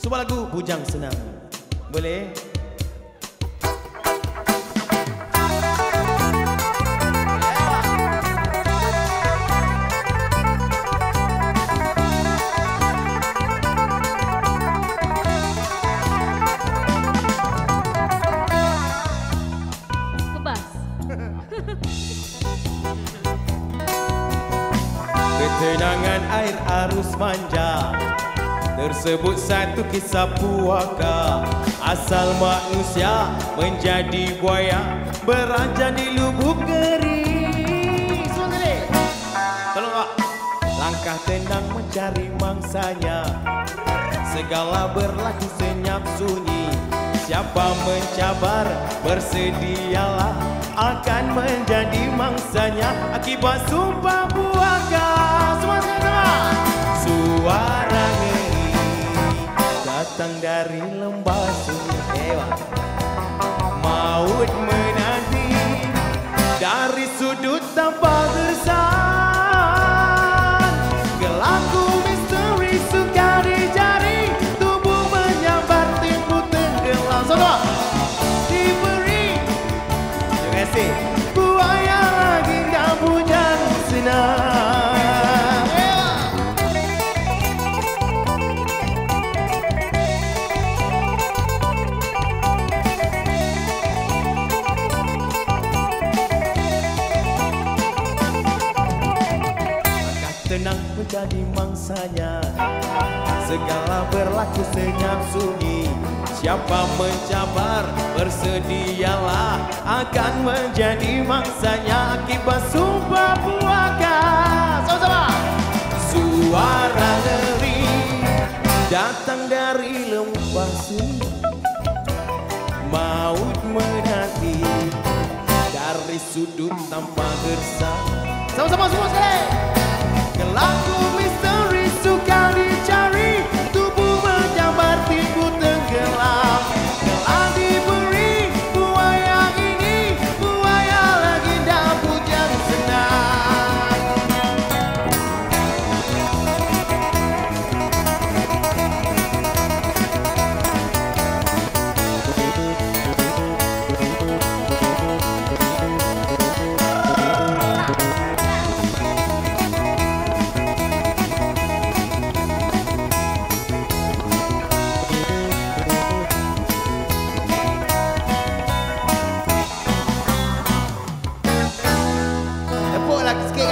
Sebuah lagu Bujang Senang. Boleh? Ketenangan air arus manja, tersebut satu kisah puaka. Asal manusia menjadi buaya, beranjak di lubuk kering. Tolong Pak. Langkah tenang mencari mangsanya, segala berlaku senyap sunyi. Siapa mencabar bersedialah, akan menjadi mangsanya akibat sumpah puaka. Suara ngeri datang dari lembah sunyi. Maut menanti dari sudut tanpa kesan. Gelaku misteri suka dicari, tubuh menyambar timbul tenggelam. Semua diberi. Terima kasih. Buaya lagi dan bujang senang. Tenang menjadi mangsanya, segala berlaku senyap sunyi. Siapa mencabar bersedialah, akan menjadi mangsanya akibat sumpah puaka. Sama-sama. Suara ngeri datang dari lembah sunyi. Maut menanti dari sudut tanpa gersang. Sama-sama semua sekali. Gelaku misteri suka dicari, tubuh menyambar timbul tenggelam. Telah diberi buaya ini, buaya lagi dan bujang senang.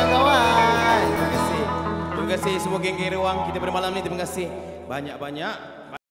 Terima kasih semua geng-geng ruang kita pada malam ini. Terima kasih banyak-banyak.